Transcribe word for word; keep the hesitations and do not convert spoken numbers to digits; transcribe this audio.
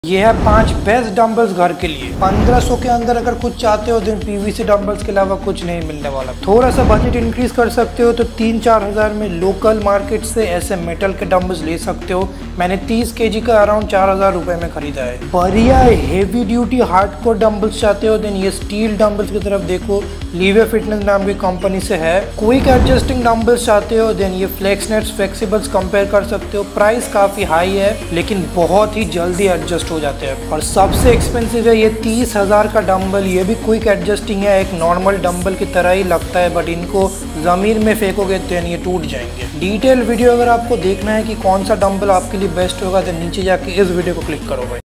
ये है पांच बेस्ट डंबल्स घर के लिए। पंद्रह सौ के अंदर अगर कुछ चाहते हो तो पीवीसी डंबल्स के अलावा कुछ नहीं मिलने वाला। थोड़ा सा बजट इंक्रीज कर सकते हो तो तीन चार हजार में लोकल मार्केट से ऐसे मेटल के डंबल्स ले सकते हो। मैंने तीस केजी का अराउंड चार हजार रुपए में खरीदा है। बढ़िया हेवी ड्यूटी हार्डकोर डंबल्स चाहते हो देन ये स्टील डंबल्स की तरफ देखो, लीवे फिटनेस नाम की कंपनी से है। क्विक एडजस्टिंग डंबल्स चाहते हो देन ये फ्लेक्सनेट्स फ्लेक्सिबल्स कंपेयर कर सकते हो। प्राइस काफी हाई है लेकिन बहुत ही जल्दी एडजस्ट हो जाते हैं। और सबसे एक्सपेंसिव है ये तीस हजार का डंबल। ये भी क्विक एडजस्टिंग है, एक नॉर्मल डंबल की तरह ही लगता है बट इनको जमीन में फेंकोगे तो ये टूट जाएंगे। डिटेल वीडियो अगर आपको देखना है कि कौन सा डंबल आपके लिए बेस्ट होगा तो नीचे जाके इस वीडियो को क्लिक करो भाई।